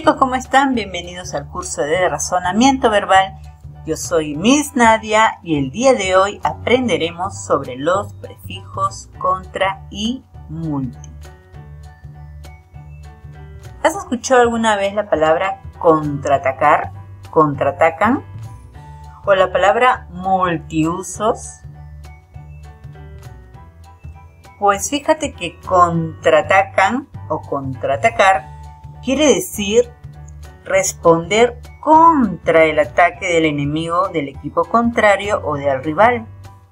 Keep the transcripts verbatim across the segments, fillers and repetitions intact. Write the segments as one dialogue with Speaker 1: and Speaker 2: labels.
Speaker 1: chicos, ¿cómo están? Bienvenidos al curso de razonamiento verbal. Yo soy Miss Nadia y el día de hoy aprenderemos sobre los prefijos contra y multi. ¿Has escuchado alguna vez la palabra contraatacar? ¿Contraatacan? ¿O la palabra multiusos? Pues fíjate que contraatacan o contraatacar quiere decir responder contra el ataque del enemigo, del equipo contrario o del rival.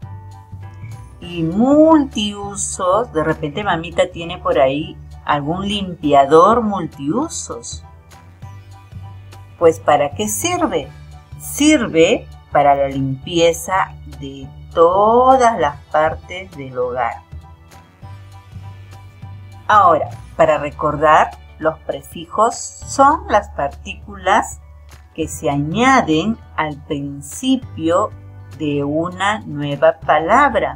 Speaker 1: Y multiusos, de repente mamita tiene por ahí algún limpiador multiusos. Pues ¿para qué sirve? Sirve para la limpieza de todas las partes del hogar. Ahora, para recordar, los prefijos son las partículas que se añaden al principio de una nueva palabra.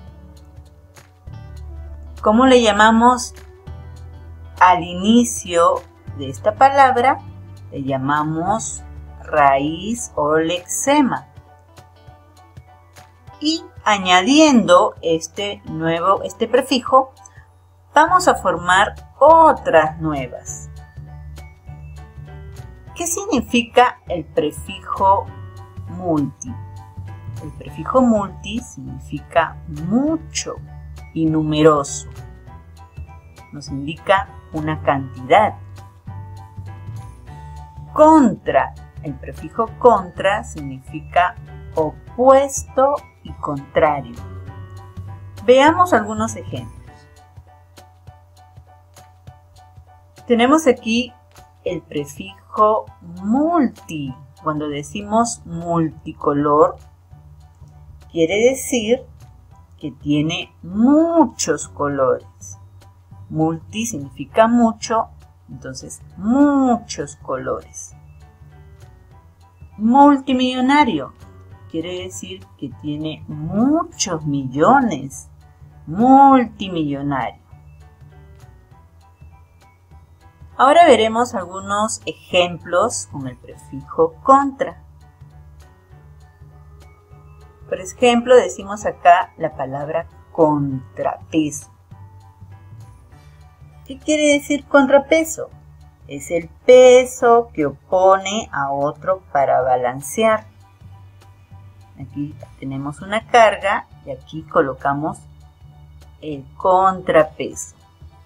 Speaker 1: ¿Cómo le llamamos al inicio de esta palabra? Le llamamos raíz o lexema. Y añadiendo este nuevo, este prefijo, vamos a formar otras nuevas. ¿Qué significa el prefijo multi? El prefijo multi significa mucho y numeroso. Nos indica una cantidad. Contra, el prefijo contra significa opuesto y contrario. Veamos algunos ejemplos. Tenemos aquí el prefijo multi. Cuando decimos multicolor, quiere decir que tiene muchos colores. Multi significa mucho, entonces muchos colores. Multimillonario quiere decir que tiene muchos millones. Multimillonario. Ahora veremos algunos ejemplos con el prefijo contra. Por ejemplo, decimos acá la palabra contrapeso. ¿Qué quiere decir contrapeso? Es el peso que opone a otro para balancear. Aquí tenemos una carga y aquí colocamos el contrapeso.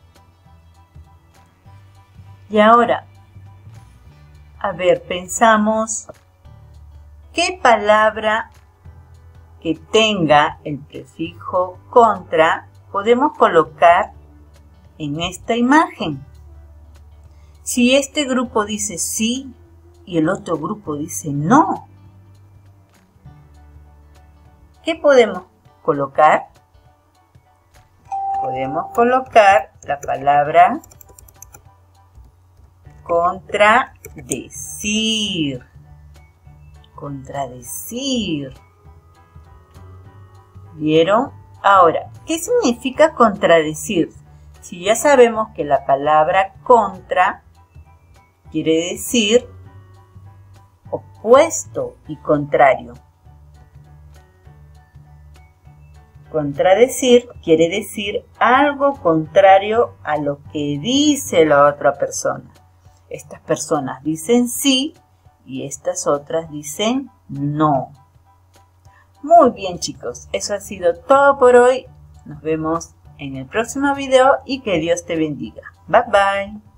Speaker 1: Y ahora, a ver, pensamos, ¿qué palabra que tenga el prefijo contra podemos colocar en esta imagen? Si este grupo dice sí y el otro grupo dice no, ¿qué podemos colocar? Podemos colocar la palabra contradecir. Contradecir. ¿Vieron? Ahora, ¿qué significa contradecir? Si ya sabemos que la palabra contra quiere decir opuesto y contrario. Contradecir quiere decir algo contrario a lo que dice la otra persona. Estas personas dicen sí y estas otras dicen no. Muy bien, chicos, eso ha sido todo por hoy. Nos vemos en el próximo video y que Dios te bendiga. Bye bye.